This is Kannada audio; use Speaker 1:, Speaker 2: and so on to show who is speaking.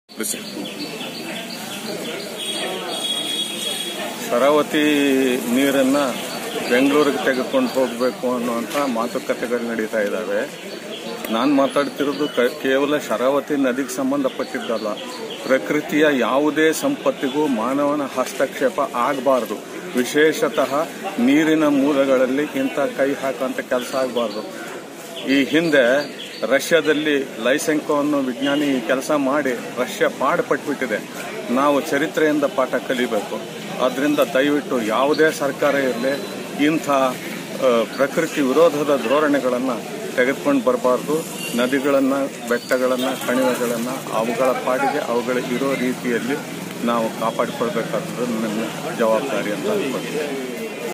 Speaker 1: ಶರಾವತಿ ನೀರನ್ನ ಬೆಂಗಳೂರಿಗೆ ತೆಗೆದುಕೊಂಡು ಹೋಗಬೇಕು ಅನ್ನುವಂಥ ಮಾತುಕತೆಗಳು ನಡೀತಾ ಇದ್ದಾವೆ. ನಾನು ಮಾತಾಡ್ತಿರೋದು ಕೇವಲ ಶರಾವತಿ ನದಿಗೆ ಸಂಬಂಧಪಟ್ಟಿದ್ದಲ್ಲ. ಪ್ರಕೃತಿಯ ಯಾವುದೇ ಸಂಪತ್ತಿಗೂ ಮಾನವನ ಹಸ್ತಕ್ಷೇಪ ಆಗಬಾರ್ದು. ವಿಶೇಷತಃ ನೀರಿನ ಮೂಲಗಳಲ್ಲಿ ಇಂಥ ಕೈ ಹಾಕುವಂಥ ಕೆಲಸ ಆಗಬಾರ್ದು. ಈ ಹಿಂದೆ ರಷ್ಯಾದಲ್ಲಿ ಲೈಸೆಂಕೋ ಅನ್ನೋ ವಿಜ್ಞಾನಿ ಕೆಲಸ ಮಾಡಿ ರಷ್ಯಾ ಪಾಡುಪಟ್ಬಿಟ್ಟಿದೆ. ನಾವು ಚರಿತ್ರೆಯಿಂದ ಪಾಠ ಕಲಿಬೇಕು. ಆದ್ದರಿಂದ ದಯವಿಟ್ಟು ಯಾವುದೇ ಸರ್ಕಾರ ಇರಲಿ ಇಂಥ ಪ್ರಕೃತಿ ವಿರೋಧದ ಧೋರಣೆಗಳನ್ನು ತೆಗೆದುಕೊಂಡು ಬರಬಾರ್ದು. ನದಿಗಳನ್ನು, ಬೆಟ್ಟಗಳನ್ನು, ಕಣಿವೆಗಳನ್ನು ಅವುಗಳ ಪಾಡಿಗೆ ಅವುಗಳ ಇರೋ ರೀತಿಯಲ್ಲಿ ನಾವು ಕಾಪಾಡಿಕೊಳ್ಬೇಕಾಗ್ತದೆ. ನನ್ನ ಜವಾಬ್ದಾರಿ ಅಂತ ಅನ್ಕೊಳ್ತೀನಿ.